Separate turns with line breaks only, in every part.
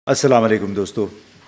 अस्सलाम वालेकुम दोस्तों।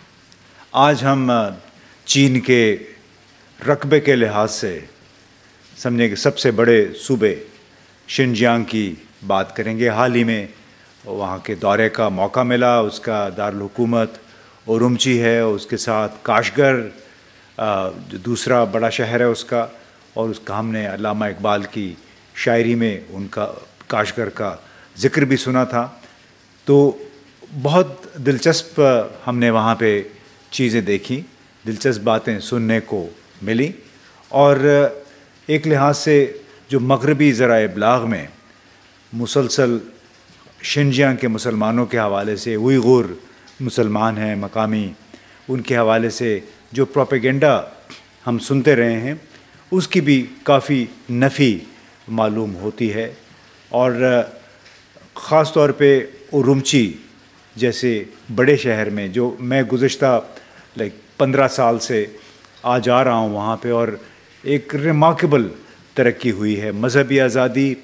आज हम चीन के रकबे के लिहाज से समझे कि सबसे बड़े सूबे शिनजियांग की बात करेंगे। हाल ही में वहाँ के दौरे का मौका मिला। उसका दारुल हुकूमत उरुमची है, उसके साथ काशगर जो दूसरा बड़ा शहर है उसका, और उसका हमने अल्लामा इकबाल की शायरी में उनका काशगर का ज़िक्र भी सुना था। तो बहुत दिलचस्प हमने वहाँ पे चीज़ें देखी, दिलचस्प बातें सुनने को मिली। और एक लिहाज से जो मगरबी ज़राए इब्लाग में मुसलसल शिनजियांग के मुसलमानों के हवाले से, उइगुर मुसलमान हैं मकामी, उनके हवाले से जो प्रोपेगेंडा हम सुनते रहे हैं, उसकी भी काफ़ी नफ़ी मालूम होती है। और ख़ास तौर पे उरुमची जैसे बड़े शहर में, जो मैं गुज़िश्ता 15 साल से आ जा रहा हूँ वहाँ पे, और एक रिमार्केबल तरक्की हुई है। मज़हबी आज़ादी,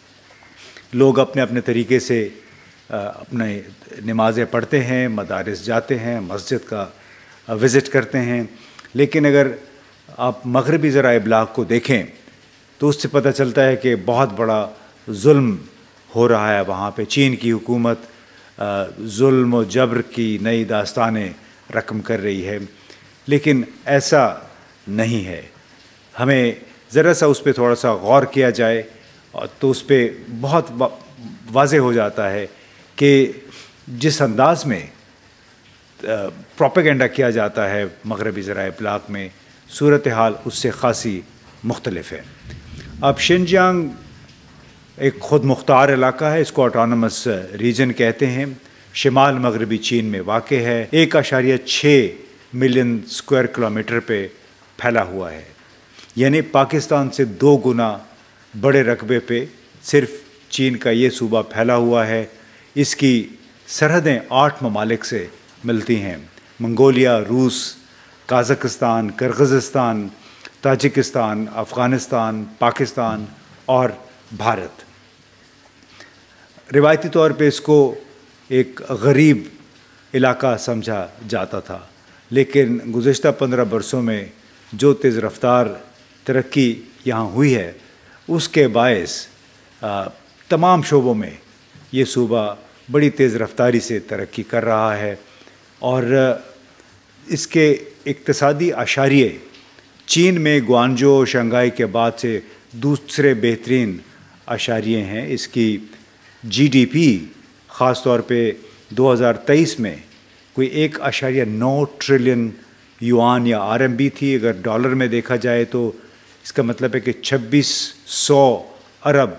लोग अपने अपने तरीके से अपने नमाज़ें पढ़ते हैं, मदारिस जाते हैं, मस्जिद का विज़िट करते हैं। लेकिन अगर आप मगरबी ज़राए इब्लाग को देखें तो उससे पता चलता है कि बहुत बड़ा जुल्म हो रहा है वहाँ पे। चीन की हुकूमत जुल्म और जबर की नई दास्तानें रकम कर रही है, लेकिन ऐसा नहीं है। हमें ज़रा सा उस पर थोड़ा सा गौर किया जाए तो उस पर बहुत वाज़ेह हो जाता है कि जिस अंदाज में प्रोपेगेंडा किया जाता है मगरबी ज़राए इब्लाग में, सूरत हाल उससे ख़ासी मुख्तलिफ है। अब शिनजियांग एक ख़ुद मुख्तार इलाका है, इसको ऑटोनमस रीजन कहते हैं। शिमाल मगरबी चीन में वाक़ है। 1.6 मिलियन स्क्वायर किलोमीटर पे फैला हुआ है, यानी पाकिस्तान से 2 गुना बड़े रकबे पे सिर्फ चीन का ये सूबा फैला हुआ है। इसकी सरहदें 8 ममालिक से मिलती हैं: मंगोलिया, रूस, Kazakhstan, Kyrgyzstan, Tajikistan, Afghanistan, Pakistan और भारत। रिवायती तौर पे इसको एक गरीब इलाका समझा जाता था, लेकिन गुज़िश्ता 15 बरसों में जो तेज़ रफ़्तार तरक्की यहाँ हुई है, उसके बायस तमाम शोबों में ये सूबा बड़ी तेज़ रफ़्तारी से तरक्की कर रहा है। और इसके इक़्तिसादी आशारिये चीन में ग्वांजो, शंघाई के बाद से दूसरे बेहतरीन आशारिये हैं। इसकी जीडीपी ख़ास तौर पे 2023 में कोई 1.9 ट्रिलियन युआन या आरएमबी थी। अगर डॉलर में देखा जाए तो इसका मतलब है कि 2600 अरब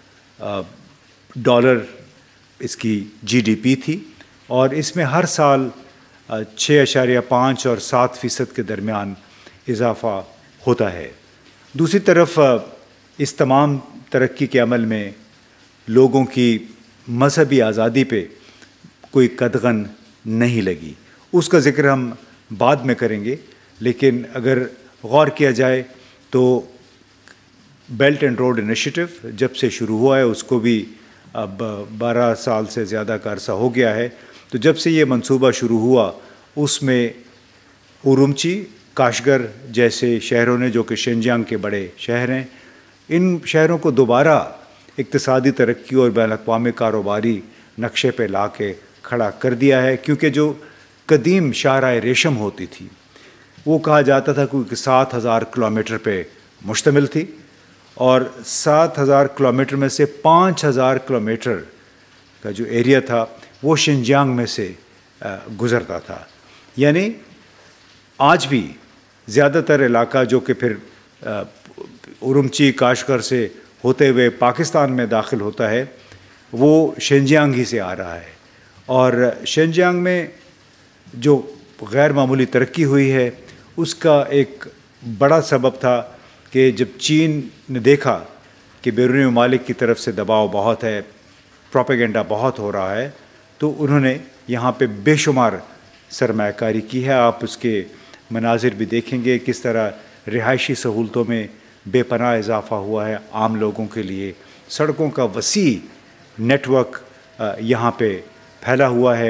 डॉलर इसकी जीडीपी थी, और इसमें हर साल 6.5 और 7% के दरमियान इजाफ़ा होता है। दूसरी तरफ इस तमाम तरक्की के अमल में लोगों की मज़हबी आज़ादी पे कोई कदगन नहीं लगी। उसका ज़िक्र हम बाद में करेंगे, लेकिन अगर गौर किया जाए तो बेल्ट एंड रोड इनिशिएटिव जब से शुरू हुआ है, उसको भी अब 12 साल से ज़्यादा का अरसा हो गया है। तो जब से ये मंसूबा शुरू हुआ, उसमें उरुमची, काशगर जैसे शहरों ने, जो कि शिनजियांग के बड़े शहर हैं, इन शहरों को दोबारा इक़्तिसादी तरक्की और बैनुल-अक़वामी कारोबारी नक्शे पे ला के खड़ा कर दिया है। क्योंकि जो कदीम शाहराह रेशम होती थी, वो कहा जाता था कि 7000 किलोमीटर पे मुश्तमिल थी, और 7000 किलोमीटर में से 5000 किलोमीटर का जो एरिया था वो शिनजियांग में से गुज़रता था। यानी आज भी ज़्यादातर इलाका जो कि फिर उरुमची, काशगर से होते हुए पाकिस्तान में दाखिल होता है, वो शिनजियांग ही से आ रहा है। और शिनजियांग में जो गैर मामूली तरक्की हुई है, उसका एक बड़ा सबब था कि जब चीन ने देखा कि बैरूनी ममालिक की तरफ से दबाव बहुत है, प्रोपेगेंडा बहुत हो रहा है, तो उन्होंने यहाँ पे बेशुमार सरमायाकारी की है। आप उसके मनाजिर भी देखेंगे, किस तरह रिहायशी सहूलतों में बेपनाह इजाफ़ा हुआ है आम लोगों के लिए। सड़कों का वसी नेटवर्क यहाँ पे फैला हुआ है।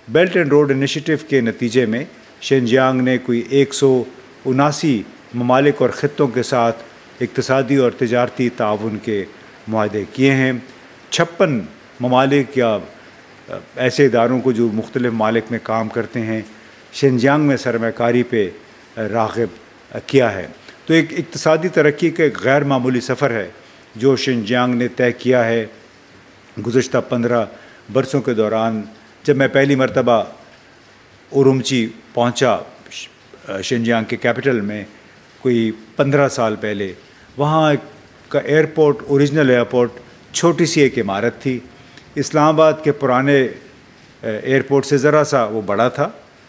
بیلٹ اینڈ روڈ انیشیٹو کے نتیجے میں شنجیانگ نے کوئی 179 ممالک اور خطوں کے ساتھ اقتصادی اور تجارتی تعاون کے معاہدے کیے ہیں. 56 ممالک یا ایسے اداروں کو جو مختلف ممالک میں کام کرتے ہیں شنجیانگ میں سرمایہ کاری پہ راغب کیا ہے. تو ایک اقتصادی ترقی کا ایک غیر معمولی سفر ہے جو شنجیانگ نے طے کیا ہے. گزشتہ 15 برسوں کے دوران جب میں پہلی مرتبہ اورومچی پہنچا شنجیانگ کے کیپٹل میں کوئی 15 سال پہلے، وہاں کا ایئرپورٹ، اوریجنل ایئرپورٹ چھوٹی سی ایک عمارت تھی. اسلام آباد کے پرانے ایئرپورٹ سے ذرا سا وہ بڑا تھا،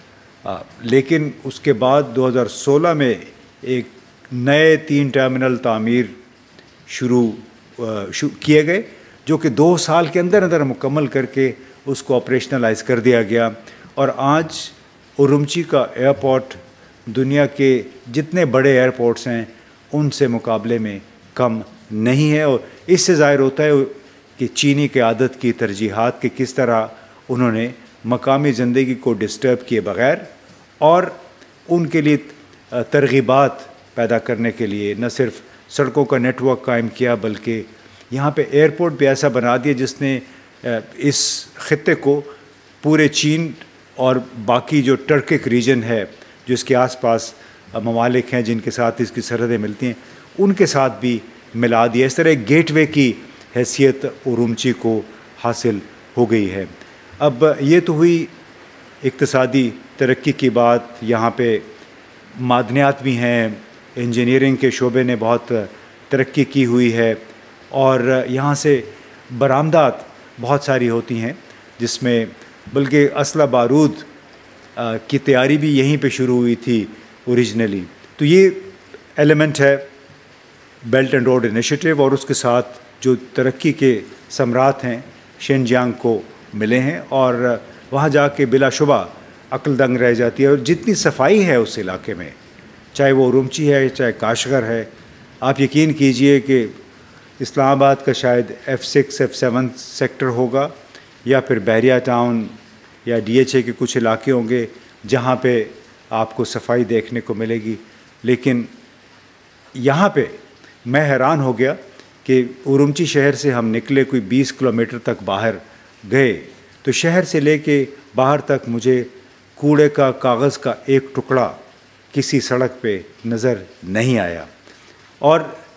لیکن اس کے بعد 2016 میں ایک نئے 3 ٹرمینل تعمیر شروع کیے گئے جو کہ 2 سال کے اندر اندر مکمل کر کے اس کو آپریشنلائز کر دیا گیا. اور آج اورومچی کا ایئرپورٹ دنیا کے جتنے بڑے ایئرپورٹس ہیں ان سے مقابلے میں کم نہیں ہے. اور اس سے ظاہر ہوتا ہے کہ چینی قیادت کی ترجیحات کہ کس طرح انہوں نے مقامی زندگی کو ڈسٹرب کیے بغیر اور ان کے لیے ترغیبات پیدا کرنے کے لیے نہ صرف سڑکوں کا نیٹ ورک قائم کیا بلکہ یہاں پہ ایئرپورٹ بھی ایسا بنا دیا جس نے اس خطے کو پورے چین اور باقی جو ٹرکک ریجن ہے جو اس کے آس پاس ممالک ہیں جن کے ساتھ اس کی سرحدیں ملتی ہیں ان کے ساتھ بھی ملا دیا. اس طرح ایک گیٹ وے کی حیثیت اورومچی کو حاصل ہو گئی ہے. اب یہ تو ہوئی اقتصادی ترقی کی بات. یہاں پہ معدنیات بھی ہیں، انجینئرنگ کے شعبے نے بہت ترقی کی ہوئی ہے اور یہاں سے برآمدات بہت ساری ہوتی ہیں جس میں بلکہ اسلحہ بارود کی تیاری بھی یہیں پہ شروع ہوئی تھی اوریجنلی. تو یہ ایلیمنٹ ہے بیلٹ اینڈ روڈ انیشیٹو اور اس کے ساتھ جو ترقی کے ثمرات ہیں شنجیانگ کو ملے ہیں اور وہاں جا کے بلا شبہ عقل دنگ رہ جاتی ہے. اور جتنی صفائی ہے اس علاقے میں، چاہے وہ اورومچی ہے چاہے کاشغر ہے، آپ یقین کیجئے کہ اسلام آباد کا شاید F6 F7 سیکٹر ہوگا یا پھر بحریہ ٹاؤن یا DHA کے کچھ علاقے ہوں گے جہاں پہ آپ کو صفائی دیکھنے کو ملے گی. لیکن یہاں پہ میں حیران ہو گیا کہ اورومچی شہر سے ہم نکلے کوئی 20 کلومیٹر تک باہر گئے تو شہر سے لے کے باہر تک مجھے کوڑے کا کاغذ کا ایک ٹکڑا کسی سڑک پہ نظر نہیں آیا. اور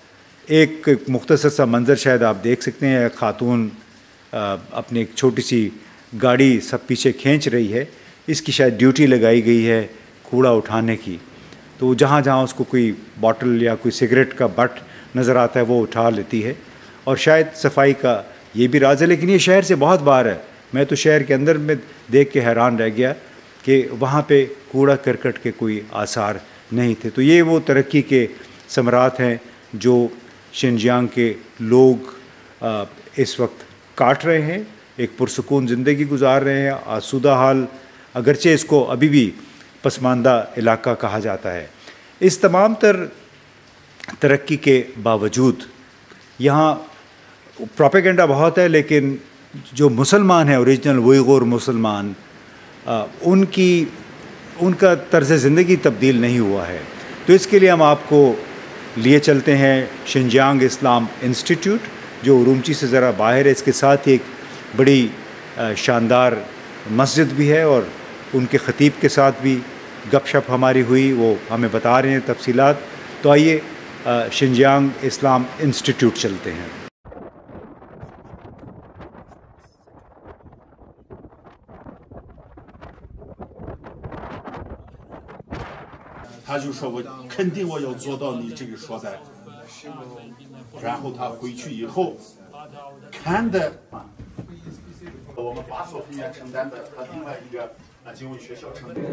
ایک مختصر سا منظر شاید آپ دیکھ سکتے ہیں، ایک خاتون اپنی ایک چھوٹی سی گاڑی سب پیچھے کھینچ رہی ہے، اس کی شاید ڈیوٹی لگائی گئی ہے کوڑا اٹھانے کی. تو جہاں جہاں اس کو کوئی باٹل یا کوئی سگریٹ کا بٹ نظر آتا ہے وہ اٹھا لیتی ہے. اور شاید صفائی کا یہ بھی راز ہے، لیکن یہ شہر سے بہت باہر ہے. میں تو شہر کے اندر میں دیکھ کے حیران رہ گیا کہ وہاں پہ کوڑا کرکٹ کے کوئی آثار نہیں تھے. تو یہ وہ ترقی کے ثمرات ہیں جو شنجیانگ کے لوگ اس وقت کاٹ رہے ہیں، ایک پرسکون زندگی گزار رہے ہیں، آسودہ حال، اگرچہ اس کو ابھی بھی پسماندہ علاقہ کہا جاتا ہے. اس تمام تر ترقی کے باوجود یہاں پروپیگنڈا بہت ہے، لیکن جو مسلمان ہیں اوریجنل ویغور مسلمان، ان کا طرز زندگی تبدیل نہیں ہوا ہے. تو اس کے لیے ہم آپ کو لیے چلتے ہیں شنجیانگ اسلام انسٹیٹیوٹ جو اورومچی سے ذرا باہر ہے. اس کے ساتھ ہی ایک بڑی شاندار مسجد بھی ہے اور ان کے خطیب کے ساتھ بھی گپ شپ ہماری ہوئی، وہ ہمیں بتا رہے ہیں تفصیلات. تو آئیے شنجیانگ اسلام انسٹیٹیوٹ چلتے ہیں.
他就说我肯定我要做到你这个所在，然后他回去以后看的我们巴索夫人承担的他另外一个经文学校成立。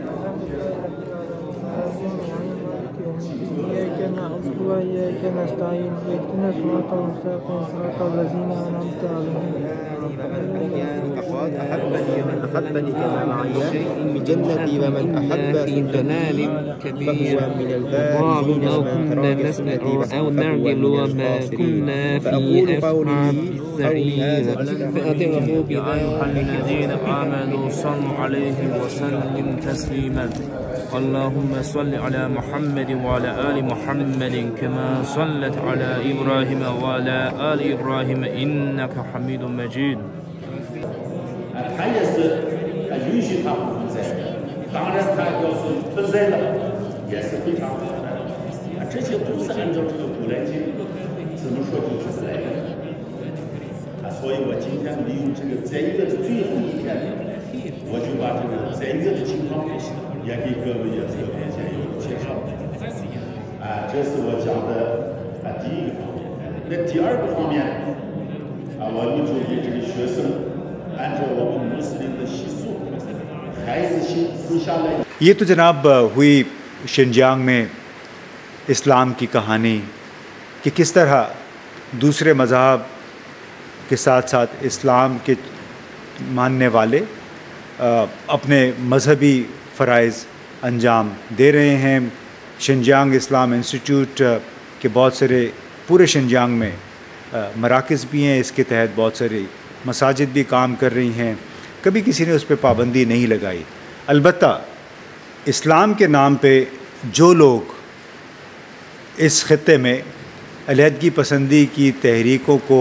إياك نعبد وإياك نستعين اهدنا الصراط المستقيم صراط الذين أنعمت عليهم
فقد أحبني من أحبني كما معي في جنتي ومن أحب في ضلال كبير فهو من الفائزين
أو نرجل وما كنا في أصحاب السعير فأدركوا بما الذين آمنوا صلوا عليه وسلم تسليما اللهم صل على محمد وعلى آل محمد كما صلت على إبراهيم وعلى آل إبراهيم إنك حميد مجيد
他也是允许他不在，当然他要是不在了，也是非常好的。这些都是按照这个古兰经怎么说就是来的。所以我今天利用这个在月的最后一天，我就把这个在月的情况也给各位也做一些有介绍。这是我讲的第一个方面。那第二个方面，我们就给这个学生。 按照我们穆斯林的习俗，孩子生下来。
ये तो जनाब हुई शिनजियांग में इस्लाम की कहानी कि किस तरह दूसरे मज़हब के साथ साथ इस्लाम के मानने वाले अपने मजहबी फ़राइज़ अंजाम दे रहे हैं। शिनजियांग इस्लाम इंस्टीट्यूट के बहुत सारे पूरे शिनजियांग में मराकज़ भी हैं। इसके तहत बहुत सारी मसाजिद भी काम कर रही हैं। कभी किसी ने उस पर पाबंदी नहीं लगाई। अलबत्ता इस्लाम के नाम पे जो लोग इस ख़ित्ते में अलहदगी पसंदी की तहरीकों को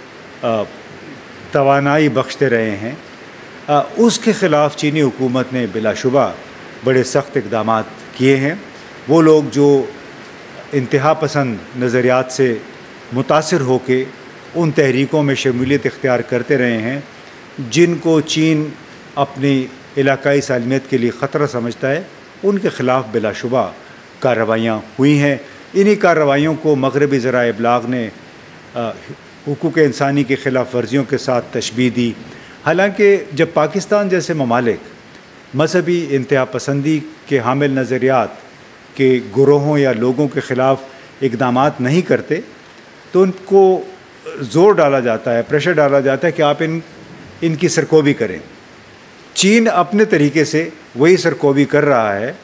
तवानाई बख्शते रहे हैं, उसके ख़िलाफ़ चीनी हुकूमत ने बिलाशुबा बड़े सख्त इक़दाम किए हैं। वो लोग जो इंतहा पसंद नज़रियात से मुतासिर होकर उन तहरीकों में शमूलियत इख्तियार करते रहे हैं, जिनको चीन अपनी इलाकाई सालमियत के लिए ख़तरा समझता है, उनके ख़िलाफ़ बिलाशुबा कार्रवाइयाँ हुई हैं। इन्हीं कार्रवाइयों को मग़रबी ज़राए इब्लाग़ ने हुकूक़ इंसानी की ख़िलाफ़ वर्जियों के साथ तशबीह दी। हालांकि जब पाकिस्तान जैसे ममालिक मजहबी इंतहा पसंदी के हामिल नज़रियात के गुरोहों या लोगों के ख़िलाफ़ इक़दामात नहीं करते, तो उनको ज़ोर डाला जाता है, प्रेशर डाला जाता है कि आप इनकी सरकोबी करें। चीन अपने तरीके से वही सरकोबी कर रहा है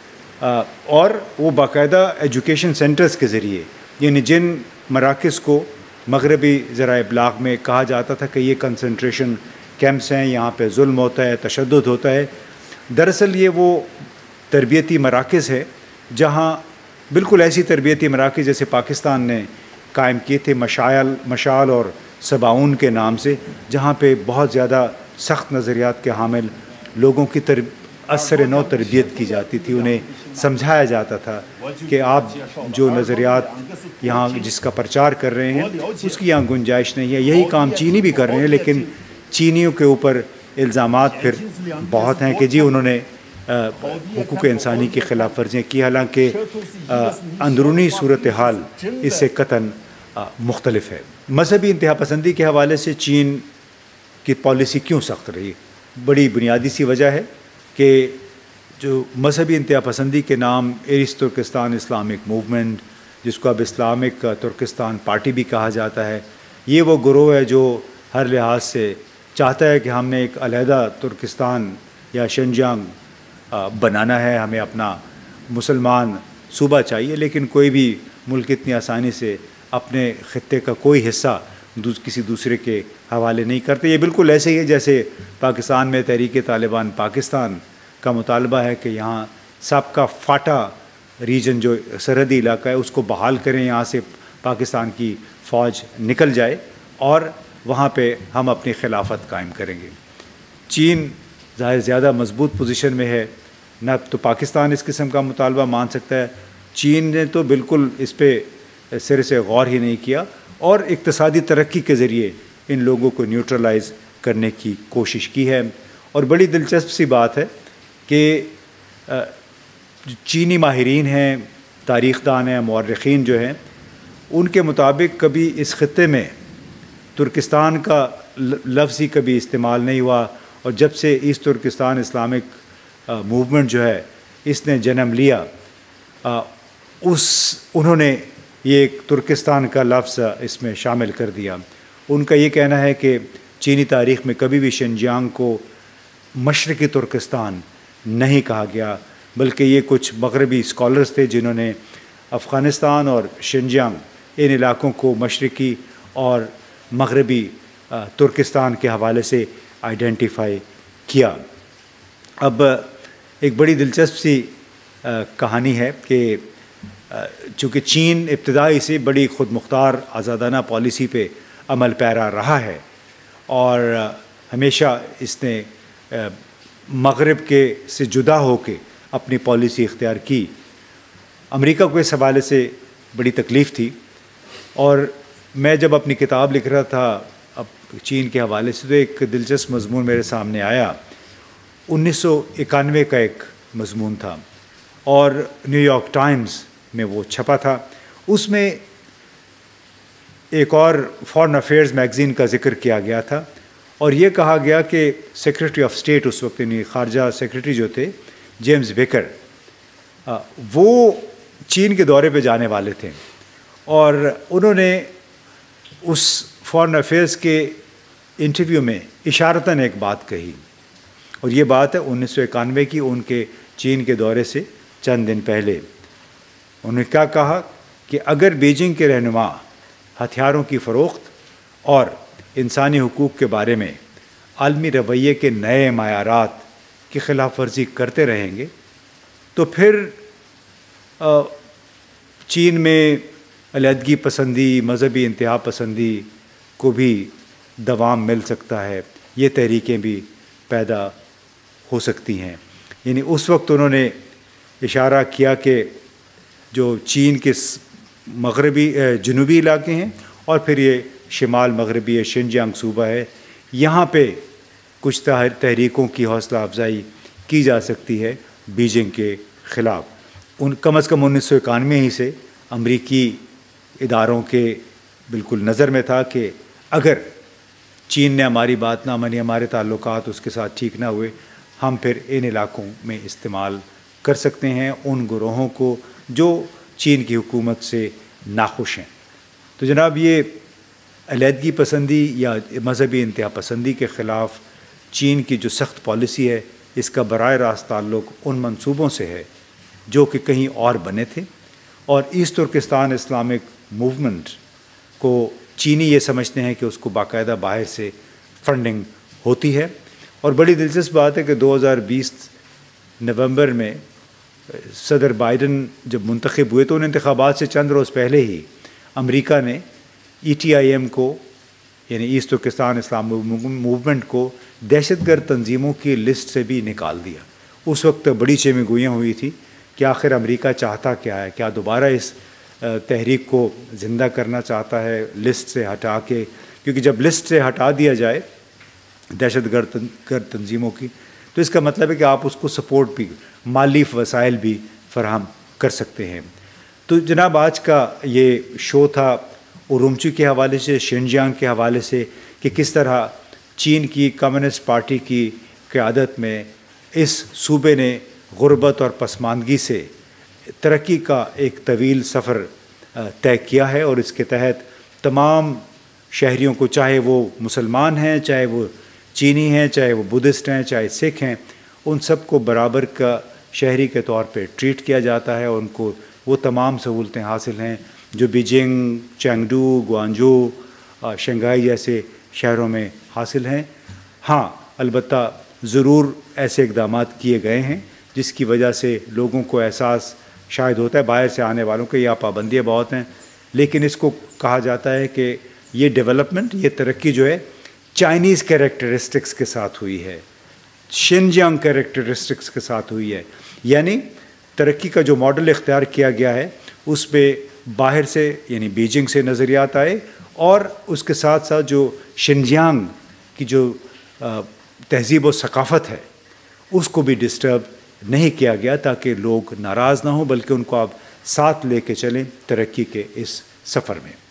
और वो बाकायदा एजुकेशन सेंटर्स के ज़रिए, यानी जिन मराकज़ को मग़रबी ज़राए इब्लाग़ में कहा जाता था कि ये कंसंट्रेशन कैंप्स हैं, यहाँ पे जुल्म होता है, तशद्दुद होता है, दरअसल ये वो तरबियती मराकज़ है जहाँ बिल्कुल ऐसी तरबियती मराकज़ जैसे पाकिस्तान ने कायम किए थे, मशाल और सबाउन के नाम से, जहाँ पे बहुत ज़्यादा सख्त नज़रियात के हामिल लोगों की असर नौ तरबियत की जाती थी। उन्हें समझाया जाता था कि आप जो नज़रियात यहाँ जिसका प्रचार कर रहे हैं उसकी यहाँ गुंजाइश नहीं है। यही काम चीनी भी कर रहे हैं, लेकिन चीनियों के ऊपर इल्ज़ामात फिर बहुत हैं कि जी उन्होंने हुकूक़ इंसानी की ख़िलाफ़ वर्जियाँ की, हालांकि अंदरूनी सूरत हाल इससे कतन मुख्तलिफ है। मजहबी इंतहा पसंदी के हवाले से चीन की पॉलिसी क्यों सख्त रही? बड़ी बुनियादी सी वजह है कि जो मजहबी इंतहा पसंदी के नाम ईस्ट तुर्किस्तान इस्लामिक मूवमेंट, जिसको अब इस्लामिक तुर्किस्तान पार्टी भी कहा जाता है, ये वो गुरोह है जो हर लिहाज से चाहता है कि हमने एक अलहदा तुर्किस्तान या शिनजियांग बनाना है, हमें अपना मुसलमान सूबा चाहिए, लेकिन कोई भी मुल्क इतनी आसानी से अपने ख़ित्ते का कोई हिस्सा किसी दूसरे के हवाले नहीं करते। ये बिल्कुल ऐसे ही है जैसे पाकिस्तान में तहरीक तालिबान पाकिस्तान का मुतालबा है कि यहाँ सबका फाटा रीजन जो सरहदी इलाका है उसको बहाल करें, यहाँ से पाकिस्तान की फ़ौज निकल जाए और वहाँ पे हम अपनी खिलाफत कायम करेंगे। चीन ज़ाहिर ज़्यादा मजबूत पोजीशन में है, न तो पाकिस्तान इस किस्म का मुतालबा मान सकता है, चीन ने तो बिल्कुल इस पर सिरे से गौर ही नहीं किया और इक़्तिसादी तरक्की के ज़रिए इन लोगों को न्यूट्रलाइज़ करने की कोशिश की है। और बड़ी दिलचस्प सी बात है कि चीनी माहिरीन हैं, तारीख़दान हैं, मौर्रिख़ीन जो हैं, उनके मुताबिक कभी इस ख़ित्ते में तुर्किस्तान का लफ्ज़ ही कभी इस्तेमाल नहीं हुआ और जब से ईस्ट तुर्किस्तान इस्लामिक موومنٹ جو ہے اس نے جنم لیا، انہوں نے یہ ایک ترکستان کا لفظ اس میں شامل کر دیا۔ ان کا یہ کہنا ہے کہ چینی تاریخ میں کبھی بھی شنجیانگ کو مشرقی ترکستان نہیں کہا گیا، بلکہ یہ کچھ مغربی اسکالرز تھے جنہوں نے افغانستان اور شنجیانگ ان علاقوں کو مشرقی اور مغربی ترکستان کے حوالے سے آئیڈینٹیفائی کیا۔ اب ایک بڑی دلچسپ سی کہانی ہے کہ چونکہ چین ابتدائی سے بڑی خود مختار آزادانہ پالیسی پہ عمل پیرا رہا ہے اور ہمیشہ اس نے مغرب کے سے جدا ہو کے اپنی پالیسی اختیار کی۔ امریکہ کو اس حوالے سے بڑی تکلیف تھی، اور میں جب اپنی کتاب لکھ رہا تھا اب چین کے حوالے سے تو ایک دلچسپ مضمون میرے سامنے آیا۔ 1991 کا ایک مضمون تھا اور نیو یارک ٹائمز میں وہ چھپا تھا۔ اس میں ایک اور فارن افیئرز میگزین کا ذکر کیا گیا تھا، اور یہ کہا گیا کہ سیکریٹری آف اسٹیٹ اس وقت یعنی خارجہ سیکریٹری جو تھے جیمز بیکر، وہ چین کے دورے پہ جانے والے تھے، اور انہوں نے اس فارن افیئرز کے انٹرویو میں اشارتاً ایک بات کہی، اور یہ بات ہے 1991 کی، ان کے چین کے دورے سے چند دن پہلے۔ انہوں نے کیا کہا کہ اگر بیجنگ کے رہنما ہتھیاروں کی فروخت اور انسانی حقوق کے بارے میں عالمی رویے کے نئے معیارات کی خلاف ورزی کرتے رہیں گے تو پھر چین میں علیحدگی پسندی، مذہبی انتہا پسندی کو بھی دوام مل سکتا ہے، یہ تحریکیں بھی پیدا ہو سکتی ہیں۔ یعنی اس وقت انہوں نے اشارہ کیا کہ جو چین کے مغربی جنوبی علاقے ہیں اور پھر یہ شمال مغربی شنجیانگ صوبہ ہے، یہاں پہ کچھ تحریکوں کی حوصلہ افزائی کی جا سکتی ہے بیجنگ کے خلاف۔ کم از کم 1991 ہی سے امریکی اداروں کے بالکل نظر میں تھا کہ اگر چین نے ہماری بات نہ مانی، ہمارے تعلقات اس کے ساتھ ٹھیک نہ ہوئے، ہم پھر ان علاقوں میں استعمال کر سکتے ہیں ان گروہوں کو جو چین کی حکومت سے ناخوش ہیں۔ تو جناب یہ علیحدگی پسندی یا مذہبی انتہا پسندی کے خلاف چین کی جو سخت پالیسی ہے، اس کا براہ راست تعلق ان منصوبوں سے ہے جو کہ کہیں اور بنے تھے، اور ایسٹ ترکستان اسلامک موومنٹ کو چینی یہ سمجھتے ہیں کہ اس کو باقاعدہ باہر سے فنڈنگ ہوتی ہے۔ اور بڑی دلچسپ بات ہے کہ 2020 نومبر میں صدر بائیڈن جب منتخب ہوئے تو ان انتخابات سے چند روز پہلے ہی امریکہ نے ETIM کو یعنی ایسٹ ترکستان اسلام موومنٹ کو دہشت گرد تنظیموں کی لسٹ سے بھی نکال دیا۔ اس وقت بڑی چیمیں گوئیاں ہوئی تھی کہ آخر امریکہ چاہتا کیا ہے، کیا دوبارہ اس تحریک کو زندہ کرنا چاہتا ہے لسٹ سے ہٹا کے، کیونکہ جب لسٹ سے ہٹا دیا جائے دہشت گرد تنظیموں کی تو اس کا مطلب ہے کہ آپ اس کو سپورٹ بھی، مالی وسائل بھی فراہم کر سکتے ہیں۔ تو جناب آج کا یہ شو تھا ارومچی کے حوالے سے، شنجیانگ کے حوالے سے، کہ کس طرح چین کی کمیونسٹ پارٹی کی قیادت میں اس صوبے نے غربت اور پسماندگی سے ترقی کا ایک طویل سفر طے کیا ہے، اور اس کے تحت تمام شہریوں کو، چاہے وہ مسلمان ہیں، چاہے وہ چینی ہیں، چاہے وہ بدھسٹ ہیں، چاہے سکھ ہیں، ان سب کو برابر کا شہری کے طور پہ ٹریٹ کیا جاتا ہے، اور ان کو وہ تمام سہولتیں حاصل ہیں جو بیجنگ، چینگڈو، گوانجو، شنگھائی جیسے شہروں میں حاصل ہیں۔ ہاں البتہ ضرور ایسے اقدامات کیے گئے ہیں جس کی وجہ سے لوگوں کو احساس شاید ہوتا ہے باہر سے آنے والوں کے یہاں پابندیاں بہت ہیں، لیکن اس کو کہا جاتا ہے کہ یہ ڈیولپمنٹ، یہ ترقی جو ہے چائنیز کیریکٹرسٹکس کے ساتھ ہوئی ہے، شنجیانگ کیریکٹرسٹکس کے ساتھ ہوئی ہے، یعنی ترقی کا جو ماڈل اختیار کیا گیا ہے اس پہ باہر سے یعنی بیجنگ سے نظریات آئے، اور اس کے ساتھ ساتھ جو شنجیانگ کی جو تہذیب و ثقافت ہے اس کو بھی ڈسٹرب نہیں کیا گیا تاکہ لوگ ناراض نہ ہوں، بلکہ ان کو آپ ساتھ لے کے چلیں ترقی کے اس سفر میں۔